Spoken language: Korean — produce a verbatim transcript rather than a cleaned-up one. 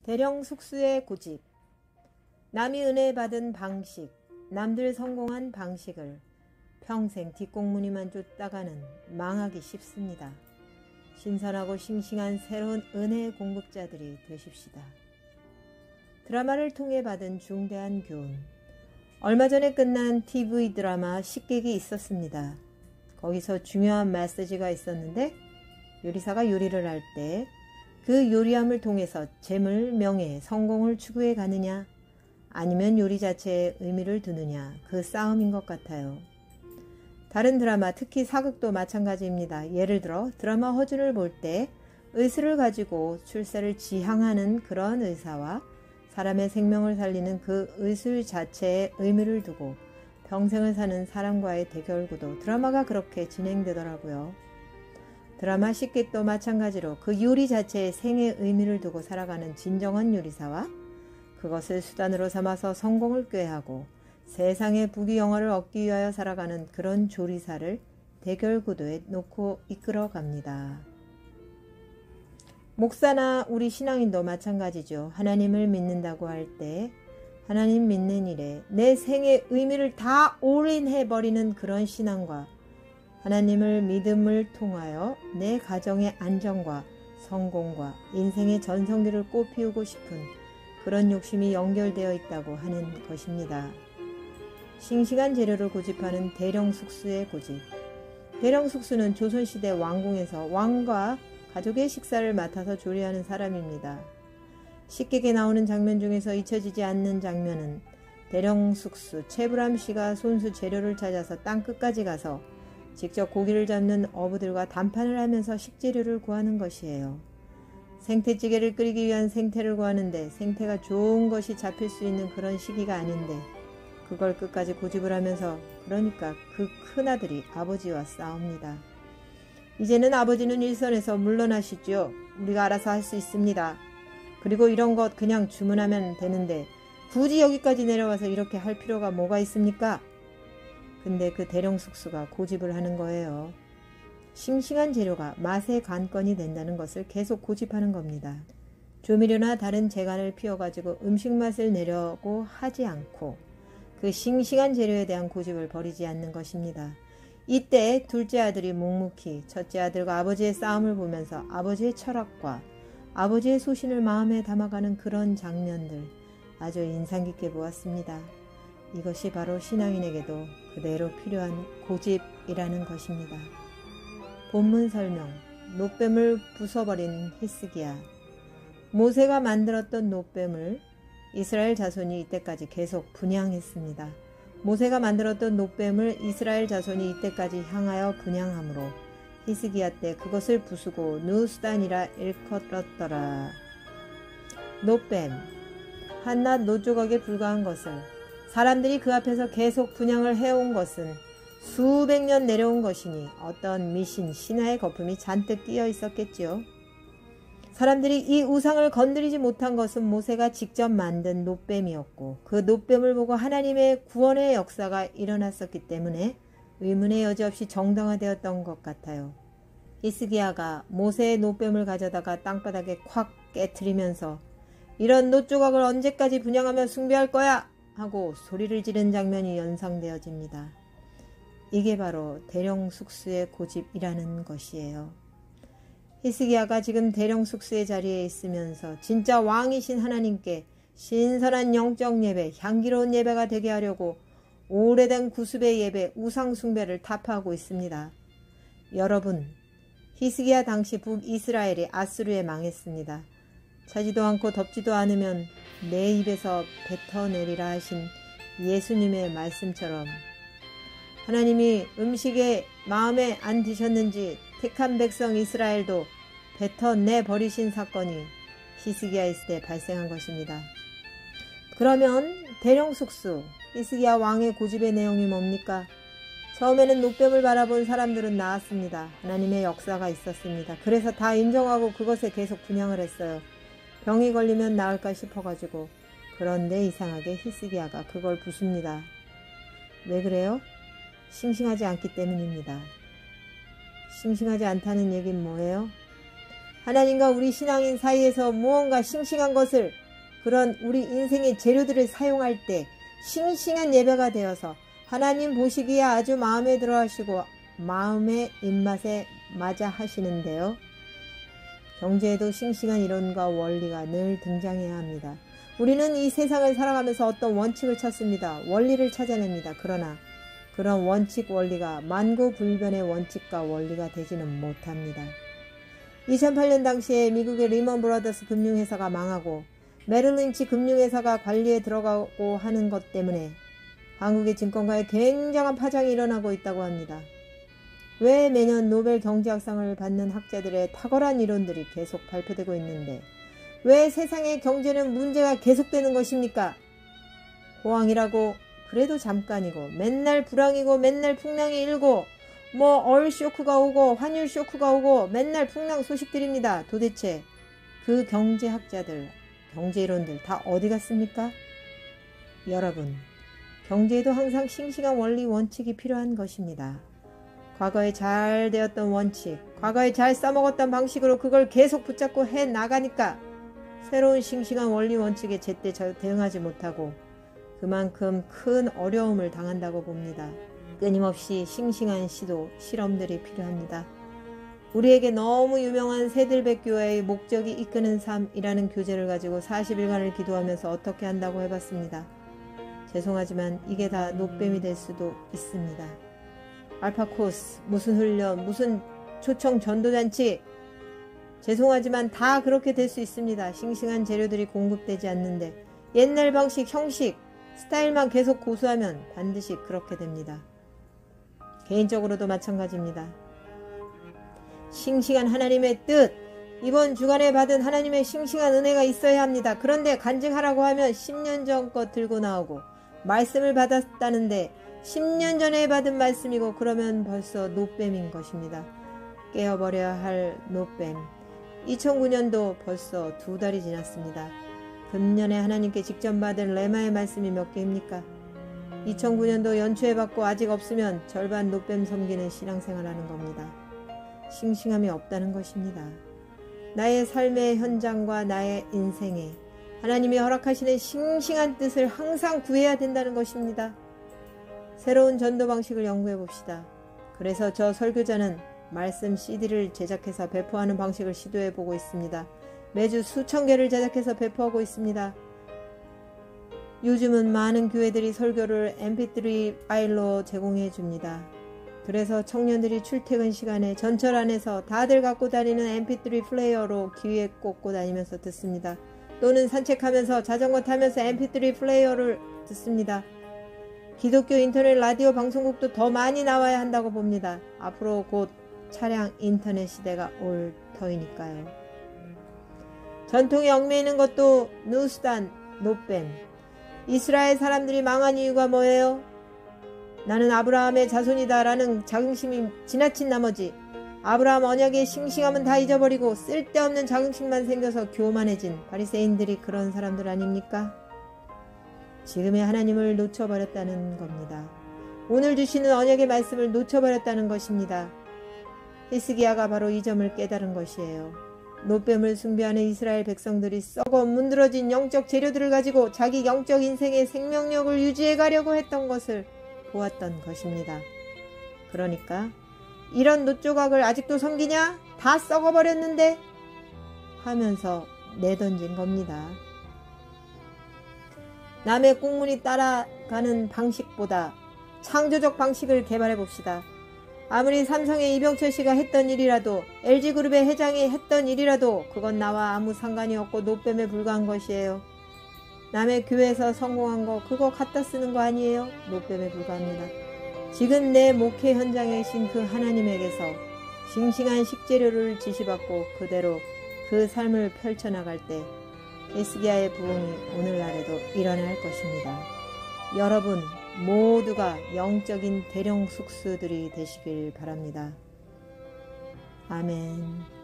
대령 숙수의 고집. 남이 은혜 받은 방식, 남들 성공한 방식을 평생 뒷공무니만 쫓다가는 망하기 쉽습니다. 신선하고 싱싱한 새로운 은혜의 공급자들이 되십시다. 드라마를 통해 받은 중대한 교훈. 얼마 전에 끝난 티비 드라마 식객이 있었습니다. 거기서 중요한 메시지가 있었는데 요리사가 요리를 할 때 그 요리함을 통해서 재물, 명예, 성공을 추구해 가느냐 아니면 요리 자체에 의미를 두느냐 그 싸움인 것 같아요. 다른 드라마, 특히 사극도 마찬가지입니다. 예를 들어 드라마 허준을 볼 때 의술을 가지고 출세를 지향하는 그런 의사와 사람의 생명을 살리는 그 의술 자체에 의미를 두고 평생을 사는 사람과의 대결구도 드라마가 그렇게 진행되더라고요. 드라마 식객도 마찬가지로 그 요리 자체에 생의 의미를 두고 살아가는 진정한 요리사와 그것을 수단으로 삼아서 성공을 꾀하고 세상의 부귀영화를 얻기 위하여 살아가는 그런 조리사를 대결구도에 놓고 이끌어갑니다. 목사나 우리 신앙인도 마찬가지죠. 하나님을 믿는다고 할 때 하나님 믿는 일에 내 생의 의미를 다 올인해버리는 그런 신앙과 하나님을 믿음을 통하여 내 가정의 안정과 성공과 인생의 전성기를 꽃피우고 싶은 그런 욕심이 연결되어 있다고 하는 것입니다. 싱싱한 재료를 고집하는 대령 숙수의 고집. 대령 숙수는 조선시대 왕궁에서 왕과 가족의 식사를 맡아서 조리하는 사람입니다. 식객에 나오는 장면 중에서 잊혀지지 않는 장면은 대령 숙수 최불암 씨가 손수 재료를 찾아서 땅 끝까지 가서 직접 고기를 잡는 어부들과談판을 하면서 식재료를 구하는 것이에요. 생태찌개를 끓이기 위한 생태를 구하는데 생태가 좋은 것이 잡힐 수 있는 그런 시기가 아닌데 그걸 끝까지 고집을 하면서 그러니까 그 큰아들이 아버지와 싸웁니다. 이제는 아버지는 일선에서 물러나시죠. 우리가 알아서 할 수 있습니다. 그리고 이런 것 그냥 주문하면 되는데 굳이 여기까지 내려와서 이렇게 할 필요가 뭐가 있습니까? 근데 그 대령 숙수가 고집을 하는 거예요. 싱싱한 재료가 맛의 관건이 된다는 것을 계속 고집하는 겁니다. 조미료나 다른 재간을 피워가지고 음식 맛을 내려고 하지 않고 그 싱싱한 재료에 대한 고집을 버리지 않는 것입니다. 이때 둘째 아들이 묵묵히 첫째 아들과 아버지의 싸움을 보면서 아버지의 철학과 아버지의 소신을 마음에 담아가는 그런 장면들 아주 인상 깊게 보았습니다. 이것이 바로 신앙인에게도 그대로 필요한 고집이라는 것입니다. 본문 설명. 놋뱀을 부숴버린 히스기야. 모세가 만들었던 놋뱀을 이스라엘 자손이 이때까지 계속 분향했습니다. 모세가 만들었던 놋뱀을 이스라엘 자손이 이때까지 향하여 분향함으로 히스기야 때 그것을 부수고 누수단이라 일컬었더라. 놋뱀. 한낱 놋조각에 불과한 것을 사람들이 그 앞에서 계속 분향을 해온 것은 수백 년 내려온 것이니 어떤 미신, 신화의 거품이 잔뜩 끼어 있었겠지요. 사람들이 이 우상을 건드리지 못한 것은 모세가 직접 만든 놋뱀이었고 그 놋뱀을 보고 하나님의 구원의 역사가 일어났었기 때문에 의문의 여지 없이 정당화되었던 것 같아요. 히스기야가 모세의 놋뱀을 가져다가 땅바닥에 콱 깨트리면서 이런 놋조각을 언제까지 분향하며 숭배할 거야! 하고 소리를 지른 장면이 연상되어집니다. 이게 바로 대령 숙수의 고집이라는 것이에요. 히스기야가 지금 대령 숙수의 자리에 있으면서 진짜 왕이신 하나님께 신선한 영적 예배, 향기로운 예배가 되게 하려고 오래된 구습의 예배, 우상 숭배를 타파하고 있습니다. 여러분, 히스기야 당시 북이스라엘이 아수르에 망했습니다. 차지도 않고 덥지도 않으면 내 입에서 뱉어내리라 하신 예수님의 말씀처럼 하나님이 음식에 마음에 안 드셨는지 택한 백성 이스라엘도 뱉어내버리신 사건이 히스기야 있을 때 발생한 것입니다. 그러면 대령 숙수, 히스기야 왕의 고집의 내용이 뭡니까? 처음에는 놋뱀을 바라본 사람들은 나았습니다. 하나님의 역사가 있었습니다. 그래서 다 인정하고 그것에 계속 분향을 했어요. 병이 걸리면 나을까 싶어가지고. 그런데 이상하게 히스기야가 그걸 부숩니다. 왜 그래요? 싱싱하지 않기 때문입니다. 싱싱하지 않다는 얘기는 뭐예요? 하나님과 우리 신앙인 사이에서 무언가 싱싱한 것을, 그런 우리 인생의 재료들을 사용할 때 싱싱한 예배가 되어서 하나님 보시기에 아주 마음에 들어 하시고 마음의 입맛에 맞아 하시는데요. 경제에도 싱싱한 이론과 원리가 늘 등장해야 합니다. 우리는 이 세상을 살아가면서 어떤 원칙을 찾습니다. 원리를 찾아냅니다. 그러나 그런 원칙 원리가 만고불변의 원칙과 원리가 되지는 못합니다. 이천팔 년 당시에 미국의 리먼 브라더스 금융회사가 망하고 메릴린치 금융회사가 관리에 들어가고 하는 것 때문에 한국의 증권가에 굉장한 파장이 일어나고 있다고 합니다. 왜 매년 노벨 경제학상을 받는 학자들의 탁월한 이론들이 계속 발표되고 있는데 왜 세상의 경제는 문제가 계속되는 것입니까? 호황이라고 그래도 잠깐이고 맨날 불황이고 맨날 풍랑이 일고 뭐 얼 쇼크가 오고 환율 쇼크가 오고 맨날 풍랑 소식들입니다. 도대체 그 경제학자들, 경제이론들 다 어디 갔습니까? 여러분, 경제에도 항상 싱싱한 원리 원칙이 필요한 것입니다. 과거에 잘 되었던 원칙, 과거에 잘 써먹었던 방식으로 그걸 계속 붙잡고 해 나가니까 새로운 싱싱한 원리 원칙에 제때 대응하지 못하고 그만큼 큰 어려움을 당한다고 봅니다. 끊임없이 싱싱한 시도, 실험들이 필요합니다. 우리에게 너무 유명한 새들백교회의 목적이 이끄는 삶이라는 교재를 가지고 사십 일간을 기도하면서 어떻게 한다고 해봤습니다. 죄송하지만 이게 다 노뱀이 될 수도 있습니다. 알파 코스, 무슨 훈련, 무슨 초청 전도잔치, 죄송하지만 다 그렇게 될 수 있습니다. 싱싱한 재료들이 공급되지 않는데 옛날 방식, 형식, 스타일만 계속 고수하면 반드시 그렇게 됩니다. 개인적으로도 마찬가지입니다. 싱싱한 하나님의 뜻, 이번 주간에 받은 하나님의 싱싱한 은혜가 있어야 합니다. 그런데 간증하라고 하면 십 년 전 것 들고 나오고 말씀을 받았다는데 십 년 전에 받은 말씀이고 그러면 벌써 노뱀인 것입니다. 깨어버려야 할 노뱀. 이천구 년도 벌써 두 달이 지났습니다. 금년에 하나님께 직접 받은 레마의 말씀이 몇 개입니까? 이천구 년도 연초에 받고 아직 없으면 절반 노뱀 섬기는 신앙생활하는 겁니다. 싱싱함이 없다는 것입니다. 나의 삶의 현장과 나의 인생에 하나님이 허락하시는 싱싱한 뜻을 항상 구해야 된다는 것입니다. 새로운 전도 방식을 연구해 봅시다. 그래서 저 설교자는 말씀 씨디를 제작해서 배포하는 방식을 시도해 보고 있습니다. 매주 수천 개를 제작해서 배포하고 있습니다. 요즘은 많은 교회들이 설교를 엠피쓰리 파일로 제공해 줍니다. 그래서 청년들이 출퇴근 시간에 전철 안에서 다들 갖고 다니는 엠피쓰리 플레이어로 귀에 꽂고 다니면서 듣습니다. 또는 산책하면서 자전거 타면서 엠피쓰리 플레이어를 듣습니다. 기독교 인터넷 라디오 방송국도 더 많이 나와야 한다고 봅니다. 앞으로 곧 차량 인터넷 시대가 올 터이니까요. 전통에 얽매이는 것도 누스단, 노뱀. 이스라엘 사람들이 망한 이유가 뭐예요? 나는 아브라함의 자손이다 라는 자긍심이 지나친 나머지 아브라함 언약의 싱싱함은 다 잊어버리고 쓸데없는 자긍심만 생겨서 교만해진 바리새인들이 그런 사람들 아닙니까? 지금의 하나님을 놓쳐버렸다는 겁니다. 오늘 주시는 언약의 말씀을 놓쳐버렸다는 것입니다. 히스기야가 바로 이 점을 깨달은 것이에요. 노뱀을 숭배하는 이스라엘 백성들이 썩어 문드러진 영적 재료들을 가지고 자기 영적 인생의 생명력을 유지해 가려고 했던 것을 보았던 것입니다. 그러니까 이런 노조각을 아직도 섬기냐? 다 썩어버렸는데? 하면서 내던진 겁니다. 남의 꽁무니 따라가는 방식보다 창조적 방식을 개발해 봅시다. 아무리 삼성의 이병철 씨가 했던 일이라도 엘지그룹의 회장이 했던 일이라도 그건 나와 아무 상관이 없고 노뱀에 불과한 것이에요. 남의 교회에서 성공한 거 그거 갖다 쓰는 거 아니에요? 노뱀에 불과합니다. 지금 내 목회 현장에 계신 그 하나님에게서 싱싱한 식재료를 지시받고 그대로 그 삶을 펼쳐나갈 때 히스기야의 부흥이 오늘날에도 일어날 것입니다. 여러분 모두가 영적인 대령 숙수들이 되시길 바랍니다. 아멘.